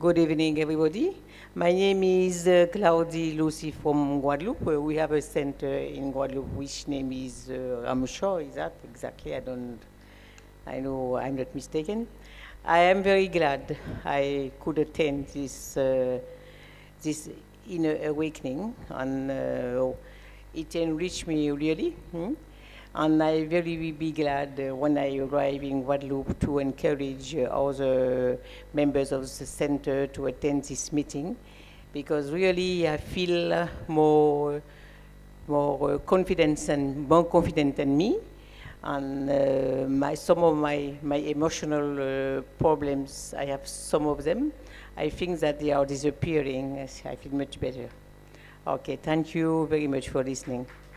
Good evening, everybody. My name is Claudie Lucy from Guadeloupe. We have a center in Guadeloupe which name is Ramushaw. Is that exactly? I know I'm not mistaken. I am very glad I could attend this inner awakening, and it enriched me really. And I very will be glad when I arrive in Guadeloupe to encourage other members of the center to attend this meeting, because really I feel more confidence and more confident than me, and some of my emotional problems, I have some of them. I think that they are disappearing. I feel much better. Okay, thank you very much for listening.